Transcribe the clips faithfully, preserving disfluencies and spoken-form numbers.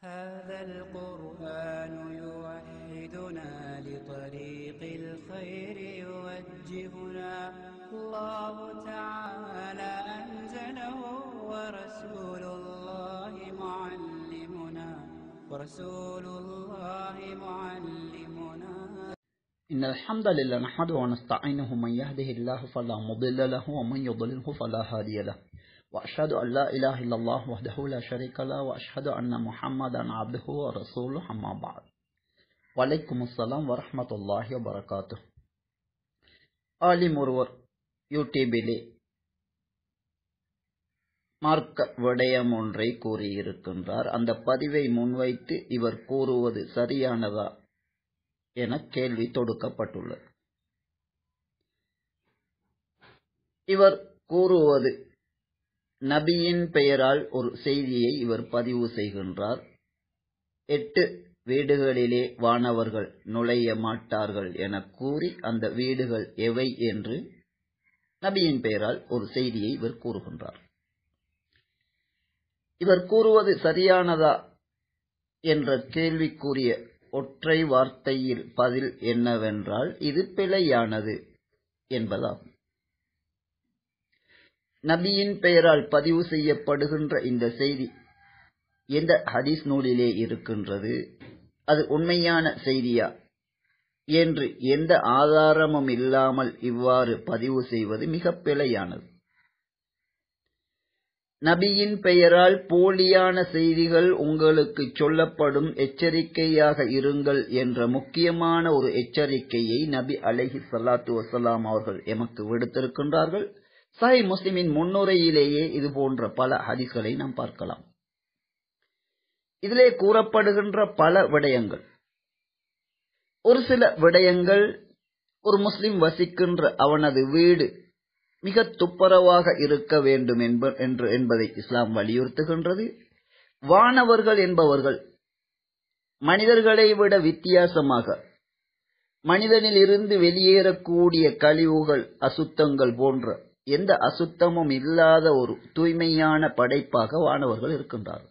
هذا القرآن يوحدنا لطريق الخير يوجهنا الله تعالى أنزله ورسول الله معلمنا ورسول الله معلمنا إن الحمد لله نحمده ونستعينه من يهده الله فلا مضل له ومن يضلله فلا هادي له وأشهد أن لا إله إلا الله وحده لا شريك له وأشهد أن محمدا عبده ورسوله أما بعد وعليكم السلام ورحمة الله وبركاته. ஆலிம் ஒருவர் யூடியூபிலே மார்க்க விடயம் ஒன்றை கூறியிருக்கின்றார். அந்த பதிவை முன்வைத்து இவர் கூறுவது சரியானதா என கேள்வி தொடுக்கப்பட்டுள்ளது. இவர் கூறுவது நபியின் பெயரால் ஒரு செய்தியை இவர் பதிவு செய்கின்றார். எட்டு வீடுகளிலே வானவர்கள் நுழைய மாட்டார்கள் என கூறி அந்த வீடுகள் எவை என்று நபியின் பெயரால் ஒரு செய்தியை இவர் கூறுகின்றார். இவர் கூறுவது சரியானதா என்ற கேள்விக்குரிய ஒற்றை வார்த்தையில் பதில் என்னவென்றால் இது பிழையானது என்பதாகும். நபியின் பெயரால் பதிவு செய்யப்படுகின்ற இந்த செய்தி எந்த ஹதீஸ் நூலிலே இருக்கின்றது, அது உண்மையான செய்தியா என்று எந்த ஆதாரமும் இல்லாமல் இவ்வாறு பதிவு செய்வது மிக பிழையானது. நபியின் பெயரால் போலியான செய்திகள் உங்களுக்கு சொல்லப்படும், எச்சரிக்கையாக இருங்கள் என்ற முக்கியமான ஒரு எச்சரிக்கையை நபி அலைஹி ஸலாத்து வஸலாம் அவர்கள் எமக்கு விடுத்திருக்கின்றார்கள். சஹீஹ் முஸ்லிமின் முன்னுரையிலேயே இது போன்ற பல ஹதீஸ்களை நாம் பார்க்கலாம். இதிலே கூறப்படுகின்ற பல விடயங்கள், ஒரு சில விடயங்கள், ஒரு முஸ்லிம் வசிக்கின்ற அவனது வீடு மிக துப்புரவாக இருக்க வேண்டும் என்று என்பதை இஸ்லாம் வலியுறுத்துகின்றது. வானவர்கள் என்பவர்கள் மனிதர்களை விட வித்தியாசமாக மனிதனில் இருந்து வெளியேறக்கூடிய கழிவுகள், அசுத்தங்கள் போன்ற எந்த அசுத்தமும் இல்லாத ஒரு தூய்மையான படைப்பாக வானவர்கள் இருக்கின்றார்கள்.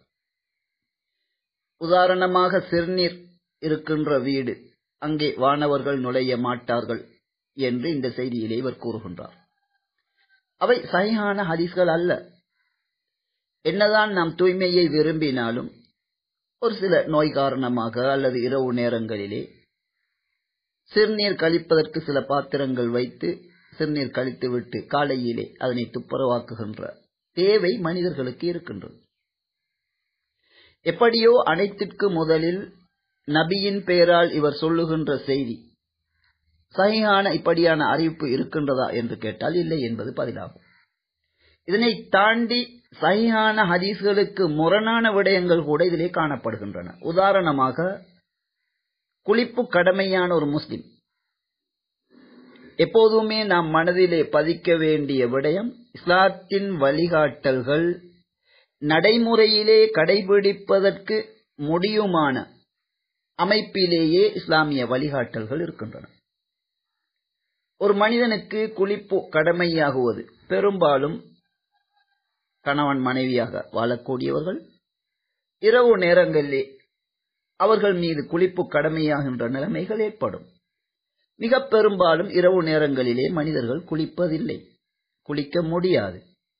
உதாரணமாக சிறுநீர் இருக்கின்ற வீடு, அங்கே வானவர்கள் நுழைய மாட்டார்கள் என்று இந்த செய்தியிலே இவர் கூறுகின்றார். அவை சஹீஹான ஹதீஸ்கள் அல்ல. என்னதான் நாம் தூய்மையை விரும்பினாலும் ஒரு சில நோய் காரணமாக அல்லது இரவு நேரங்களிலே சிறுநீர் கழிப்பதற்கு சில பாத்திரங்கள் வைத்து சிறுநீர் கழித்துவிட்டு காலையிலே அதனை துப்புரவாக்குகின்ற தேவை மனிதர்களுக்கு இருக்கின்றது. எப்படியோ அனைத்திற்கு முதலில் நபியின் பெயரால் இவர் சொல்லுகின்ற செய்தி சஹீஹான இப்படியான அறிவிப்பு இருக்கின்றதா என்று கேட்டால் இல்லை என்பது பதிலாகும். இதனை தாண்டி சஹீஹான ஹதீஸ்களுக்கு முரணான விடயங்கள் கூட இதிலே காணப்படுகின்றன. உதாரணமாக, குளிப்பு கடமையான ஒரு முஸ்லிம் எப்போதுமே நாம் மனதிலே பதிக்க வேண்டிய விடயம், இஸ்லாத்தின் வழிகாட்டல்கள் நடைமுறையிலே கடைபிடிப்பதற்கு முடியுமான அமைப்பிலேயே இஸ்லாமிய வழிகாட்டல்கள் இருக்கின்றன. ஒரு மனிதனுக்கு குளிப்பு கடமையாகுவது பெரும்பாலும் கணவன் மனைவியாக வாழக்கூடியவர்கள், இரவு நேரங்களிலே அவர்கள் மீது குளிப்பு கடமையாகின்ற நிலைமைகள் ஏற்படும். மிக பெரும்பாலும் இரவு நேரங்களிலே மனிதர்கள் குளிப்பதில்லை, குளிக்க முடியாது.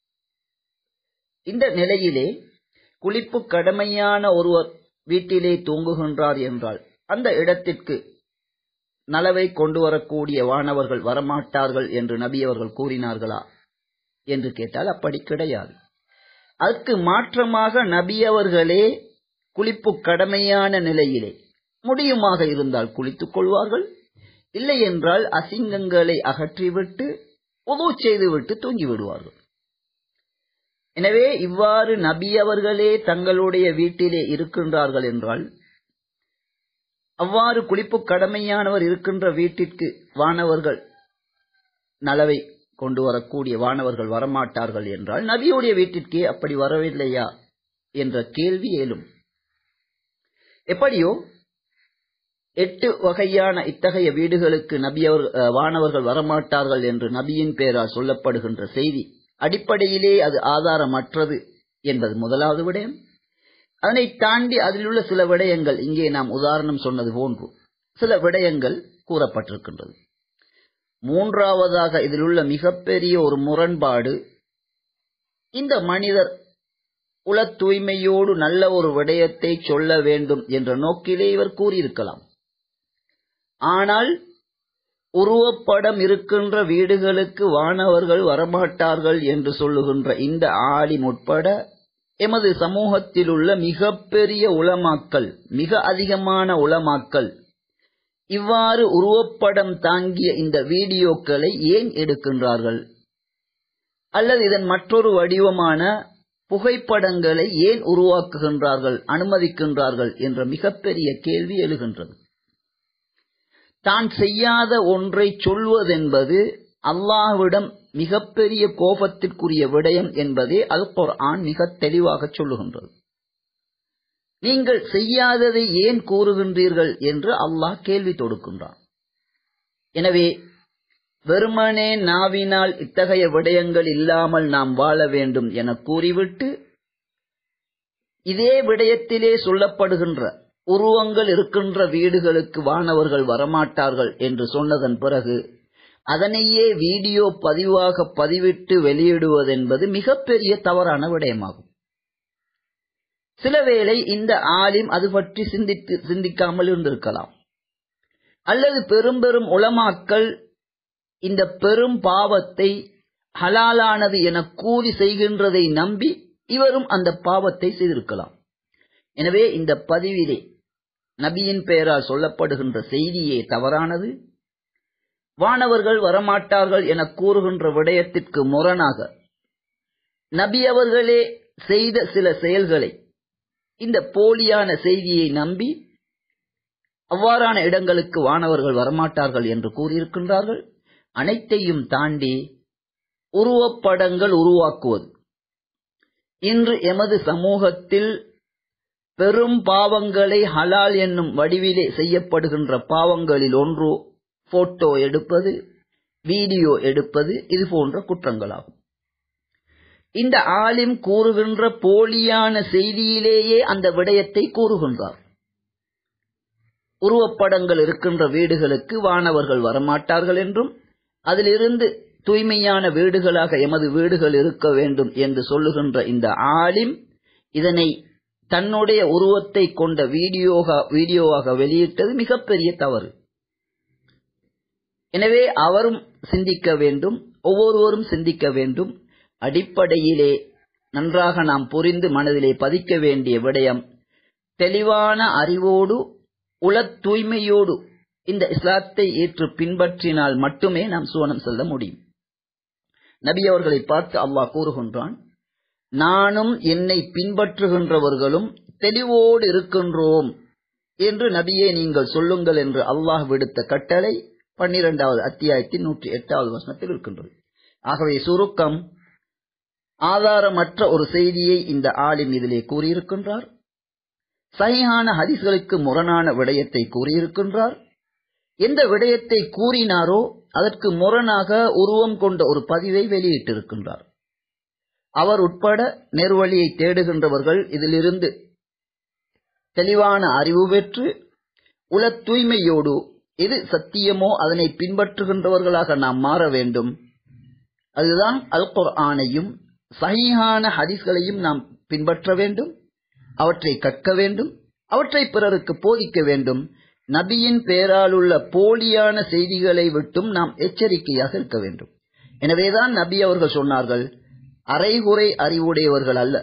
இந்த நிலையிலே குளிப்பு கடமையான ஒருவர் வீட்டிலே தூங்குகின்றார் என்றால் அந்த இடத்திற்கு நலவை கொண்டு வரக்கூடிய வானவர்கள் வரமாட்டார்கள் என்று நபி அவர்கள் கூறினார்களா என்று கேட்டால் அப்படி கிடையாது. அதற்கு மாற்றமாக நபி அவர்களே குளிப்பு கடமையான நிலையிலே முடியுமாக இருந்தால் குளித்துக் கொள்வார்கள், இல்லை என்றால் அசிங்கங்களை அகற்றிவிட்டு உது செய்துவிட்டு தூங்கி விடுவார்கள். எனவே இவ்வாறு நபி அவர்களே தங்களுடைய வீட்டிலே இருக்கின்றார்கள் என்றால், அவ்வாறு குளிப்பு கடமையானவர் இருக்கின்ற வீட்டிற்கு வானவர்கள் நலவை கொண்டு வரக்கூடிய வானவர்கள் வரமாட்டார்கள் என்றால் நபியுடைய வீட்டிற்கே அப்படி வரவில்லையா என்ற கேள்வி எழும். எப்படியோ எட்டு வகையான இத்தகைய வீடுகளுக்கு நபி அவர் வானவர்கள் வரமாட்டார்கள் என்று நபியின் பெயரால் சொல்லப்படுகின்ற செய்தி அடிப்படையிலே அது ஆதாரமற்றது என்பது முதலாவது விடயம். அதனை தாண்டி அதில் உள்ள சில விடயங்கள், இங்கே நாம் உதாரணம் சொன்னது போன்று சில விடயங்கள் கூறப்பட்டிருக்கின்றது. மூன்றாவதாக இதில் உள்ள மிகப்பெரிய ஒரு முரண்பாடு, இந்த மனிதர் உல தூய்மையோடு நல்ல ஒரு விடயத்தை சொல்ல வேண்டும் என்ற நோக்கிலே இவர் கூறியிருக்கலாம். ஆனால் உருவப்படம் இருக்கின்ற வீடுகளுக்கு வானவர்கள் வரமாட்டார்கள் என்று சொல்லுகின்ற இந்த ஆலிம் உட்பட எமது சமூகத்தில் உள்ள மிகப்பெரிய உலமாக்கள், மிக அதிகமான உலமாக்கள் இவ்வாறு உருவப்படம் தாங்கிய இந்த வீடியோக்களை ஏன் எடுக்கின்றார்கள், அல்லது இதன் மற்றொரு வடிவமான புகைப்படங்களை ஏன் உருவாக்குகின்றார்கள், அனுமதிக்கின்றார்கள் என்ற மிகப்பெரிய கேள்வி எழுகின்றது. தான் செய்யாத ஒன்றை சொல்வதென்பது அல்லாஹ்விடம் மிகப்பெரிய கோபத்திற்குரிய விடயம் என்பதே அல் குர்ஆன் மிக தெளிவாக சொல்லுகின்றது. நீங்கள் செய்யாததை ஏன் கூறுகின்றீர்கள் என்று அல்லாஹ் கேள்வி தொடுக்கின்றான். எனவே வெறுமனே நாவினால் இத்தகைய விடயங்கள் இல்லாமல் நாம் வாழ வேண்டும் என கூறிவிட்டு, இதே விடயத்திலே சொல்லப்படுகின்ற உருவங்கள் இருக்கின்ற வீடுகளுக்கு வானவர்கள் வரமாட்டார்கள் என்று சொன்னதன் பிறகு அதனையே வீடியோ பதிவாக பதிவிட்டு வெளியிடுவதென்பது மிகப்பெரிய தவறான விடயமாகும். சிலவேளை இந்த ஆலிம் அது பற்றி சிந்தித்து சிந்திக்காமல் இருந்திருக்கலாம், அல்லது பெரும் பெரும் உலமாக்கள் இந்த பெரும் பாவத்தை ஹலாலானது என கூறி செய்கின்றதை நம்பி இவரும் அந்த பாவத்தை செய்திருக்கலாம். எனவே இந்த பதிவிலே நபியின் பெயரால் சொல்லப்படுகின்ற செய்தியே தவறானது. வானவர்கள் வரமாட்டார்கள் என கூறுகின்ற விடயத்திற்கு முரணாக நபி அவர்களே செய்த சில செயல்களை இந்த போலியான செய்தியை நம்பி அவ்வாறான இடங்களுக்கு வானவர்கள் வரமாட்டார்கள் என்று கூறியிருக்கின்றார்கள். அனைத்தையும் தாண்டி உருவப்படங்கள் உருவாக்குவது இன்று எமது சமூகத்தில் பெரும் பாவங்களை ஹலால் என்னும் வடிவிலே செய்யப்படுகின்ற பாவங்களில் ஒன்று போட்டோ எடுப்பது, வீடியோ எடுப்பது, இது போன்ற குற்றங்களாகும். இந்த ஆலிம் கூறுகின்ற போலியான செய்தியிலேயே அந்த விடயத்தை கூறுகின்றார். உருவப்படங்கள் இருக்கின்ற வீடுகளுக்கு வானவர்கள் வரமாட்டார்கள் என்றும், அதிலிருந்து தூய்மையான வீடுகளாக எமது வீடுகள் இருக்க வேண்டும் என்று சொல்லுகின்ற இந்த ஆலிம் இதனை தன்னுடைய உருவத்தை கொண்ட வீடியோவாக வெளியிட்டது மிகப்பெரிய தவறு. எனவே அவரும் சிந்திக்க வேண்டும், ஒவ்வொருவரும் சிந்திக்க வேண்டும். அடிப்படையிலே நன்றாக நாம் புரிந்து மனதிலே பதிக்க வேண்டிய விடயம், தெளிவான அறிவோடு உல தூய்மையோடு இந்த இஸ்லாத்தை ஏற்று பின்பற்றினால் மட்டுமே நாம் சுவனம் செல்ல முடியும். நபி அவர்களை பார்த்து அல்லாஹ் கூறுகின்றான், நானும் என்னை பின்பற்றுகின்றவர்களும் தெளிவோடு இருக்கின்றோம் என்று நபியே நீங்கள் சொல்லுங்கள் என்று அல்லாஹ் விடுத்த கட்டளை பன்னிரெண்டாவது அத்தியாயத்தின் நூற்றி எட்டாவது வசனத்தில் இருக்கின்றது. ஆகவே சுருக்கம், ஆதாரமற்ற ஒரு செய்தியை இந்த ஆலிம் இதிலே கூறியிருக்கின்றார். சஹீஹான ஹதீஸ்களுக்கு முரணான விடயத்தை கூறியிருக்கின்றார். எந்த விடயத்தை கூறினாரோ அதற்கு முரணாக உருவம் கொண்ட ஒரு பதிவை வெளியிட்டிருக்கின்றார். அவர் உட்பட நேர்வழியை தேடுகின்றவர்கள் இதிலிருந்து தெளிவான அறிவு பெற்று உல தூய்மையோடு எது சத்தியமோ அதனை பின்பற்றுகின்றவர்களாக நாம் மாற வேண்டும். அதுதான் அல் குர்ஆனையும் சஹீஹான ஹதீஸ்களையும் நாம் பின்பற்ற வேண்டும், அவற்றை கற்க வேண்டும், அவற்றை பிறருக்கு போதிக்க வேண்டும். நபியின் பெயராலுள்ள போலியான செய்திகளை விட்டும் நாம் எச்சரிக்கையாக இருக்க வேண்டும். எனவேதான் நபி அவர்கள் சொன்னார்கள், அரைகுறை அறிவுடையவர்கள் அல்ல,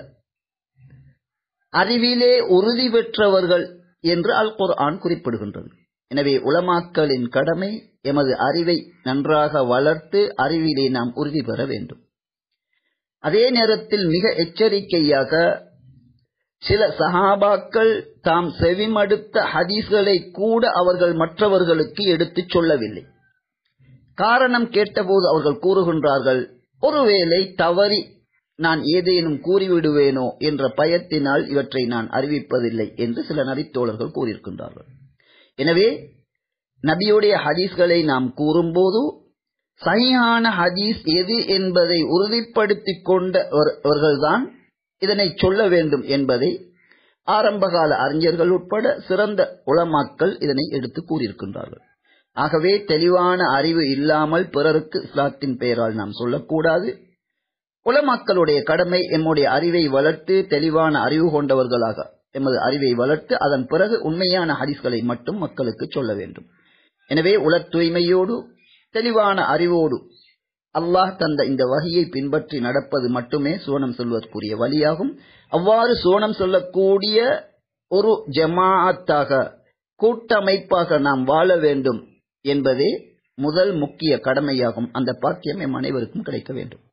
அறிவிலே உறுதி பெற்றவர்கள் என்று அல் குர்ஆன் குறிப்பிடுகின்றது. எனவே உலமாக்களின் கடமை எமது அறிவை நன்றாக வளர்த்து அறிவிலே நாம் உறுதி பெற வேண்டும். அதே நேரத்தில் மிக எச்சரிக்கையாக சில சஹாபாக்கள் தாம் செவிமடுத்த ஹதீஸ்களை கூட அவர்கள் மற்றவர்களுக்கு எடுத்துச் சொல்லவில்லை. காரணம் கேட்டபோது அவர்கள் கூறுகின்றார்கள், ஒருவேளை தவறி நான் ஏதேனும் கூறிவிடுவேனோ என்ற பயத்தினால் இவற்றை நான் அறிவிப்பதில்லை என்று சில நபித்தோழர்கள் கூறியிருக்கின்றார்கள். எனவே நபியுடைய ஹதீஸ்களை நாம் கூறும்போது சஹீஹான ஹதீஸ் எது என்பதை உறுதிப்படுத்திக் கொண்டவர்கள்தான் இதனை சொல்ல வேண்டும் என்பதை ஆரம்பகால அறிஞர்கள் உட்பட சிறந்த உலமாக்கள் இதனை எடுத்து கூறியிருக்கின்றார்கள். ஆகவே தெளிவான அறிவு இல்லாமல் பிறருக்கு இஸ்லாத்தின் பெயரால் நாம் சொல்லக்கூடாது. உலமாக்களுடைய கடமை எம்முடைய அறிவை வளர்த்து தெளிவான அறிவு கொண்டவர்களாக எமது அறிவை வளர்த்து அதன் பிறகு உண்மையான ஹதீஸ்களை மட்டும் மக்களுக்கு சொல்ல வேண்டும். எனவே உள தூய்மையோடு தெளிவான அறிவோடு அல்லாஹ் தந்த இந்த வஹியை பின்பற்றி நடப்பது மட்டுமே சுவனம் சொல்வதற்குரிய வழியாகும். அவ்வாறு சுவனம் சொல்லக்கூடிய ஒரு ஜமாஅத்தாக கூட்டமைப்பாக நாம் வாழ வேண்டும் என்பதே முதல் முக்கிய கடமையாகும். அந்த பாக்கியம் எம் அனைவருக்கும் கிடைக்க வேண்டும்.